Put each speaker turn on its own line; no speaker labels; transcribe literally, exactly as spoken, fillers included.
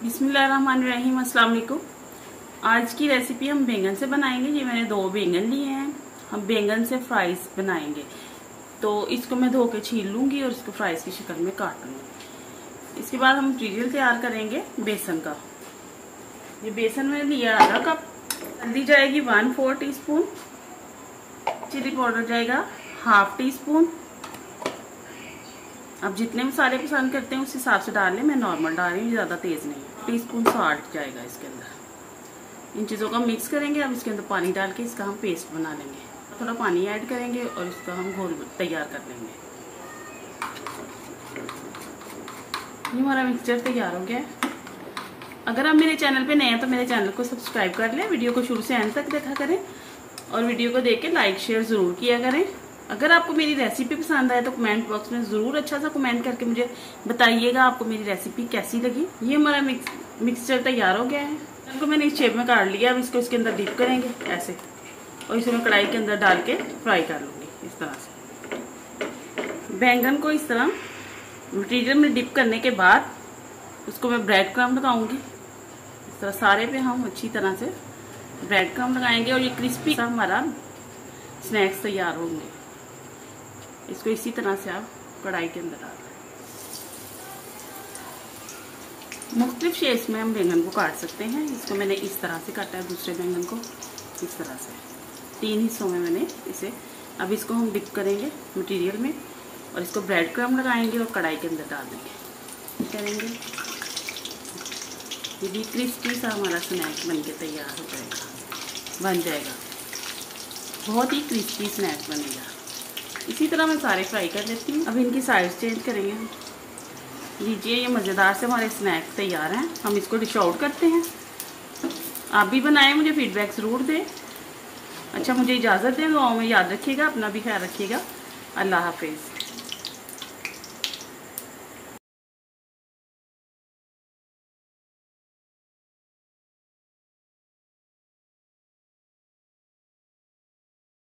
बिस्मिल्लाहिर्रहमानिर्रहीम, अस्सलाम वालेकुम। आज की रेसिपी हम बैंगन से बनाएंगे। ये मैंने दो बैंगन लिए हैं। हम बैंगन से फ्राइज बनाएंगे। तो इसको मैं धो के छील लूंगी और इसको फ्राइज की शक्ल में काट लूंगी। इसके बाद हम मटीरियल तैयार करेंगे बेसन का। ये बेसन मैंने लिया आधा कप। हल्दी जाएगी one four teaspoon. Chilli powder जाएगा हाफ टी स्पून। अब जितने मसाले पसंद करते हैं उस हिसाब से डाल लें। मैं नॉर्मल डाल रही हूँ, ज़्यादा तेज़ नहीं। टी स्पून सॉल्ट जाएगा इसके अंदर। इन चीज़ों का मिक्स करेंगे। अब इसके अंदर पानी डाल के इसका हम पेस्ट बना लेंगे। थोड़ा पानी ऐड करेंगे और इसका हम घोल तैयार कर लेंगे। ये हमारा मिक्सचर तैयार हो गया है। अगर आप मेरे चैनल पे नए हैं तो मेरे चैनल को सब्सक्राइब कर लें। वीडियो को शुरू से एंड तक देखा करें और वीडियो को देख के लाइक शेयर ज़रूर किया करें। अगर आपको मेरी रेसिपी पसंद आए तो कमेंट बॉक्स में ज़रूर अच्छा सा कमेंट करके मुझे बताइएगा आपको मेरी रेसिपी कैसी लगी। ये हमारा मिक्स मिक्सचर तैयार हो गया है। इसको मैंने इस शेप में काट लिया। अब इसको इसके अंदर डिप करेंगे ऐसे, और इसे मैं कढ़ाई के अंदर डाल के फ्राई कर लूँगी इस तरह से। बैंगन को इस तरह मटीरियल में डिप करने के बाद उसको मैं ब्रेड क्रम्ब लगाऊंगी। इस तरह सारे पे हम अच्छी तरह से ब्रेड क्रम्ब लगाएंगे और ये क्रिस्पी सा हमारा स्नैक्स तैयार होंगे। इसको इसी तरह से आप कढ़ाई के अंदर डाल दें। मुख्तलिफ शेप्स में हम बैंगन को काट सकते हैं। इसको मैंने इस तरह से काटा है, दूसरे बैंगन को इस तरह से तीन हिस्सों में मैंने इसे। अब इसको हम डिप करेंगे मटेरियल में और इसको ब्रेड क्रम्ब लगाएंगे और कढ़ाई के अंदर डाल देंगे करेंगे। ये भी क्रिस्पी सा हमारा स्नैक बन के तैयार हो जाएगा, बन जाएगा। बहुत ही क्रिस्पी स्नैक बनेगा। इसी तरह मैं सारे फ्राई कर लेती हूँ। अब इनकी साइज चेंज करेंगे हम। लीजिए, ये मज़ेदार से हमारे स्नैक तैयार हैं। हम इसको डिश आउट करते हैं। आप भी बनाएं, मुझे फीडबैक ज़रूर दें। अच्छा, मुझे इजाज़त दें। दुआओं में याद रखिएगा, अपना भी ख्याल रखिएगा। अल्लाह हाफिज़।